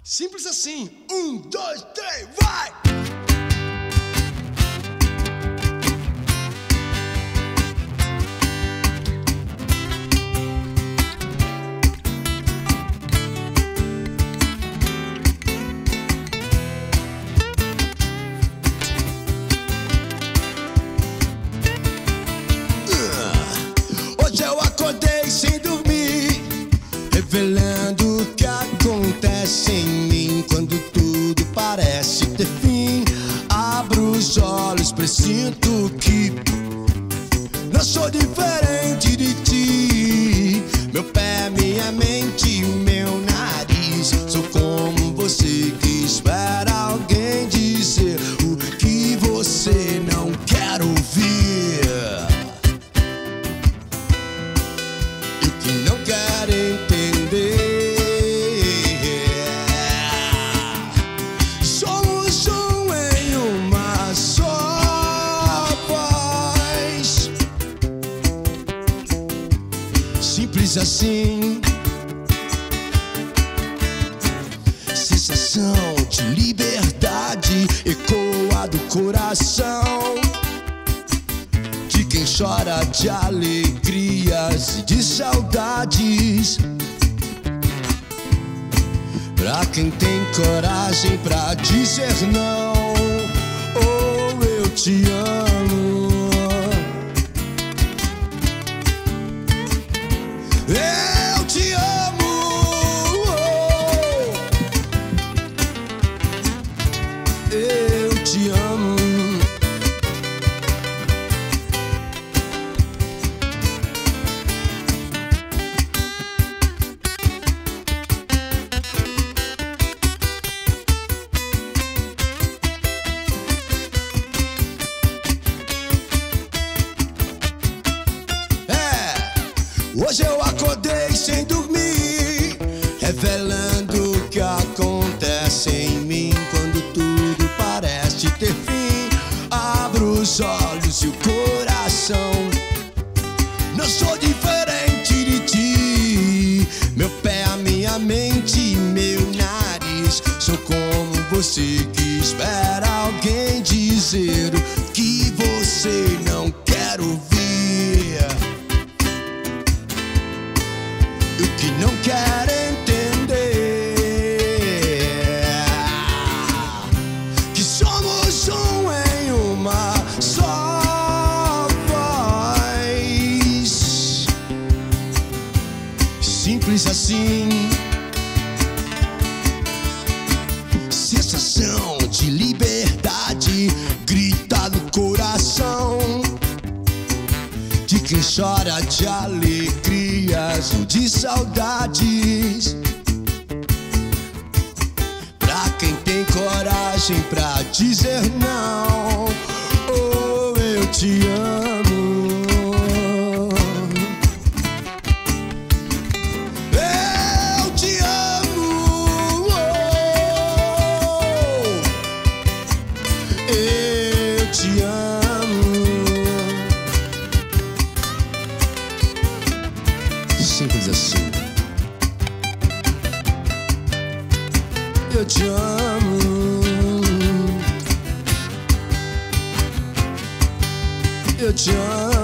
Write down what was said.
Simples assim. 1, 2, 3, vai! Hoje eu acordei sem dormir, revelando o que acontece em mim. Quando tudo parece ter fim, abro os olhos, presinto que não sou diferente de ti. Meu pé, minha mente, meu nariz. Sou como você que espera alguém dizer o que você não quer ouvir. E o que não quer entender. Somos um em uma só voz. Simples assim. Sensação de liberdade ecoa do coração de quem chora de alegrias e de saudades. Pra quem tem coragem pra dizer não, ou eu te amo. Eu te amo. Eu te amo. Hoje eu acordei sem dormir, revelando o que acontece em mim. Quando tudo parece ter fim, abro os olhos e o coração. Não sou diferente de ti. Meu pé, a minha mente, meu nariz. Sou como você que espera alguém dizer o que você não quer ouvir. O que não quer entender. Que somos um em uma só voz. Simples assim. Sensação de liberdade grita no coração de quem chora de alegrias ou de saudades. Pra quem tem coragem pra dizer não, ou eu te amo. Eu te amo. Eu te amo. Simples assim. Eu te amo. Eu te amo.